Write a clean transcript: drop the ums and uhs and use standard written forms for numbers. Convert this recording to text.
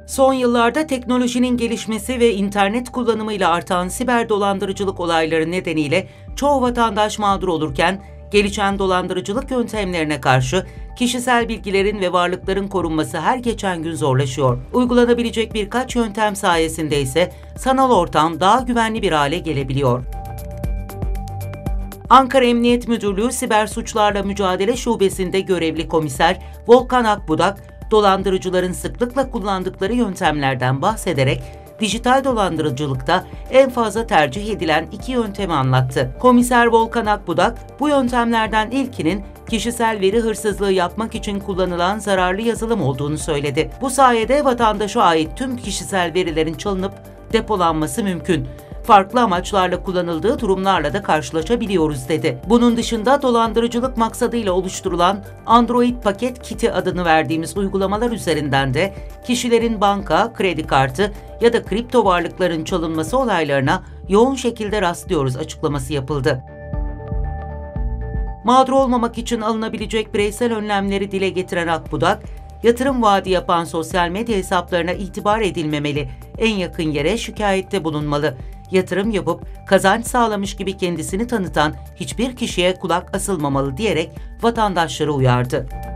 Son yıllarda teknolojinin gelişmesi ve internet kullanımıyla artan siber dolandırıcılık olayları nedeniyle çoğu vatandaş mağdur olurken, gelişen dolandırıcılık yöntemlerine karşı kişisel bilgilerin ve varlıkların korunması her geçen gün zorlaşıyor. Uygulanabilecek birkaç yöntem sayesinde ise sanal ortam daha güvenli bir hale gelebiliyor. Ankara Emniyet Müdürlüğü Siber Suçlarla Mücadele Şubesi'nde görevli komiser Volkan Akbudak, dolandırıcıların sıklıkla kullandıkları yöntemlerden bahsederek dijital dolandırıcılıkta en fazla tercih edilen iki yöntemi anlattı. Komiser Volkan Akbudak, bu yöntemlerden ilkinin kişisel veri hırsızlığı yapmak için kullanılan zararlı yazılım olduğunu söyledi. Bu sayede vatandaşa ait tüm kişisel verilerin çalınıp depolanması mümkün. Farklı amaçlarla kullanıldığı durumlarla da karşılaşabiliyoruz dedi. Bunun dışında dolandırıcılık maksadıyla oluşturulan Android paket kiti adını verdiğimiz uygulamalar üzerinden de kişilerin banka, kredi kartı ya da kripto varlıkların çalınması olaylarına yoğun şekilde rastlıyoruz açıklaması yapıldı. Mağdur olmamak için alınabilecek bireysel önlemleri dile getiren Akbudak, yatırım vaadi yapan sosyal medya hesaplarına itibar edilmemeli, en yakın yere şikayette bulunmalı. Yatırım yapıp kazanç sağlamış gibi kendisini tanıtan hiçbir kişiye kulak asılmamalı diyerek vatandaşları uyardı.